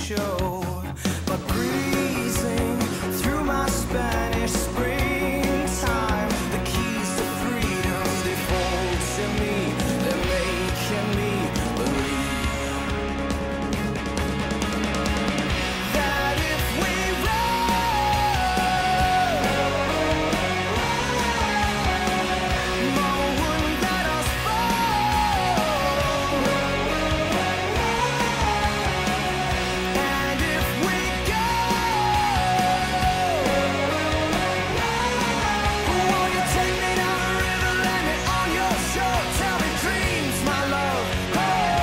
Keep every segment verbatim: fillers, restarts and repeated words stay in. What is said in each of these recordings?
show. But breezing through my Spanish springtime, the keys to freedom, they fold to me. They're making me believe that if we run, Mama wouldn't let us fall. And if we go, won't you take me down the river, let me on your shore, tell me dreams, my love. Oh.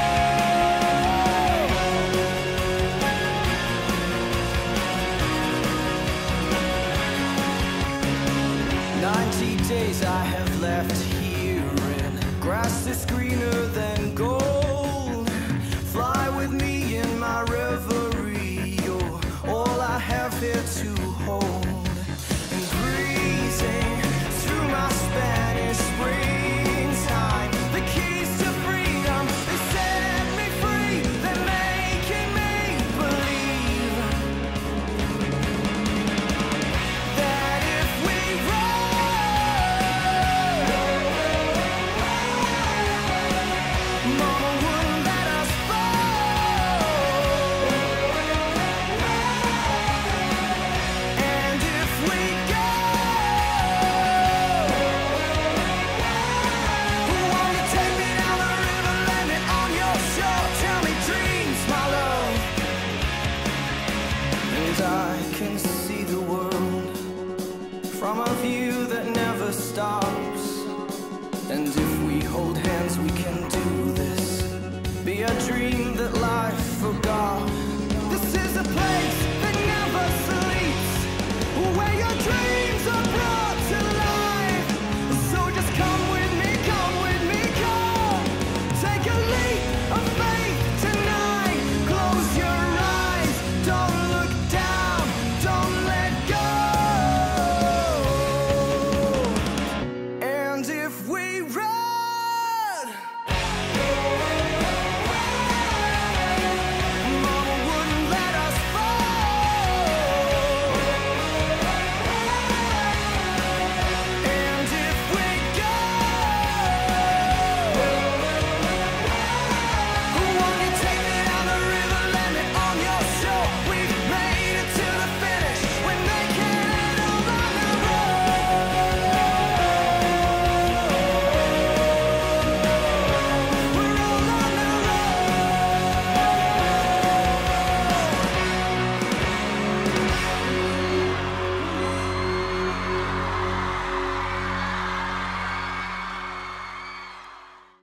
Ninety days I have left here, and grass is greener than gold. Fly with me in my reverie, you're all I have here to hold. And breezing through my Spanish springtime, the keys to freedom, they set me free, they're making me believe that if we run, Mama wouldn't let us fall. And if we go, won't you take me down the river, let me on your shore, tell me dreams, my love. And I can see the world from a view that never stops. And if we hold hands, we can do this. Be a dream.